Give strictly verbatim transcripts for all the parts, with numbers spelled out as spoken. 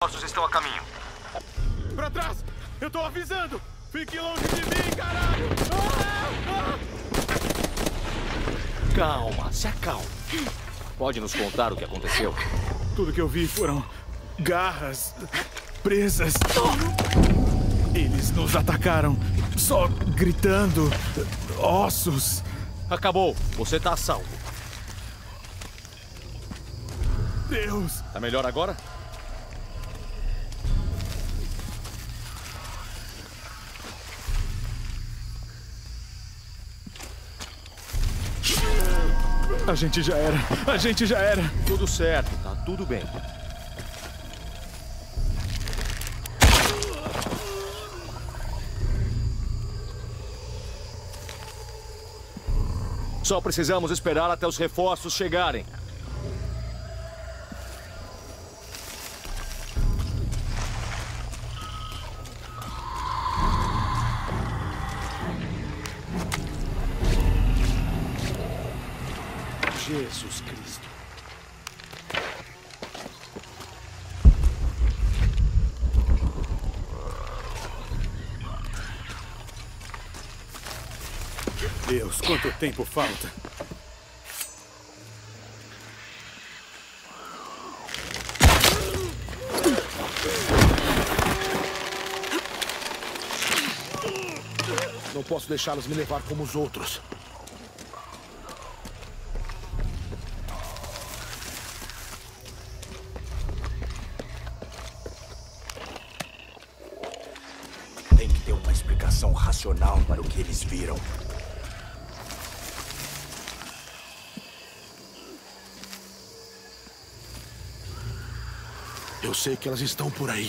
Reforços estão a caminho. Pra trás! Eu tô avisando! Fique longe de mim, caralho! Ah! Ah! Calma, se acalma. Pode nos contar o que aconteceu? Tudo que eu vi foram garras, presas. Eles nos atacaram, só gritando, ossos. Acabou, você tá a salvo. Deus! Tá melhor agora? A gente já era, a gente já era. Tudo certo, tá tudo bem. Só precisamos esperar até os reforços chegarem. Jesus Cristo. Deus, quanto tempo falta? Não posso deixá-los me levar como os outros. Tem que ter uma explicação racional para o que eles viram. Eu sei que elas estão por aí.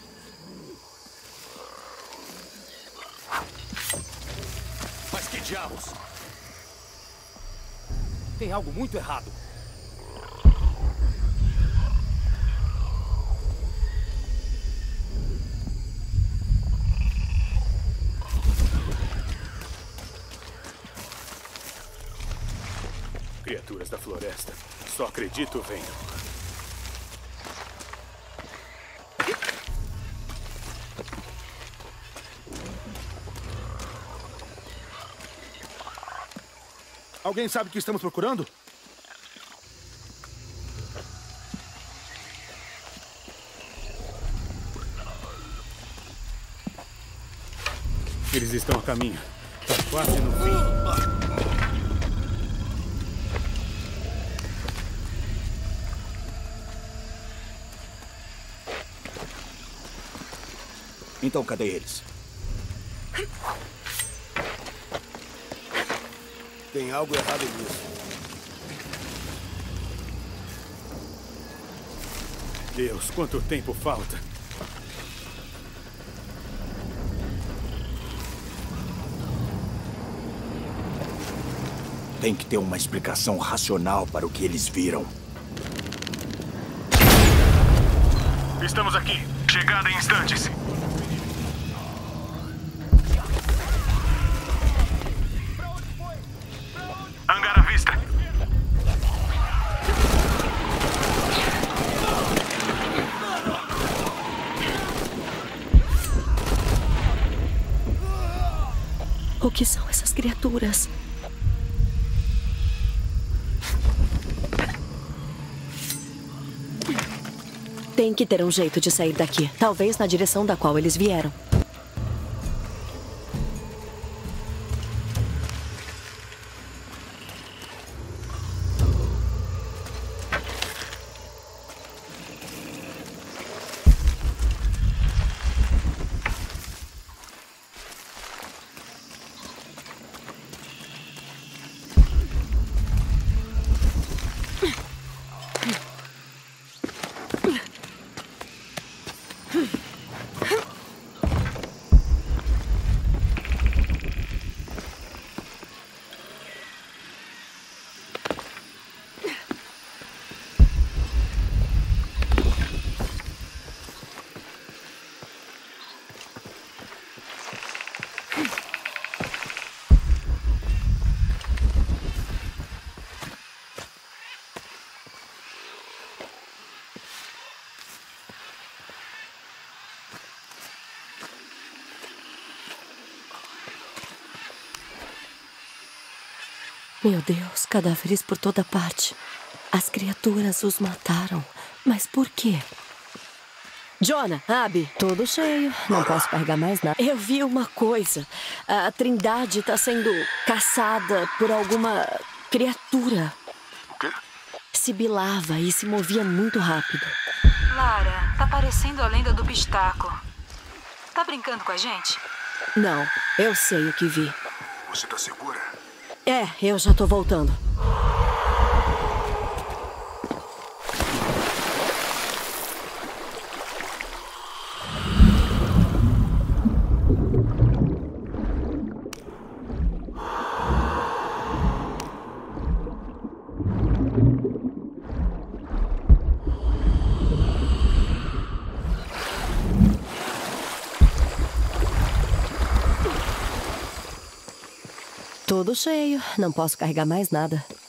Mas que diabos? Tem algo muito errado. Criaturas da floresta. Só acredito vendo. Alguém sabe o que estamos procurando? Eles estão a caminho. Tá quase no fim. Então, cadê eles? Tem algo errado nisso. Deus, quanto tempo falta? Tem que ter uma explicação racional para o que eles viram. Estamos aqui. Chegada em instantes. Hangar à vista. O que são essas criaturas? Tem que ter um jeito de sair daqui. Talvez na direção da qual eles vieram. Meu Deus, cadáveres por toda parte. As criaturas os mataram. Mas por quê? Jonah, Abby, tudo cheio. Não posso carregar mais nada. Eu vi uma coisa. A Trindade está sendo caçada por alguma criatura. O quê? Sibilava e se movia muito rápido. Lara, tá parecendo a lenda do pistaco. Tá brincando com a gente? Não, eu sei o que vi. Você tá segura? É, eu já tô voltando. Tudo cheio. Não posso carregar mais nada.